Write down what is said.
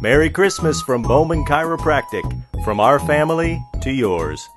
Merry Christmas from Bauman Chiropractic, from our family to yours.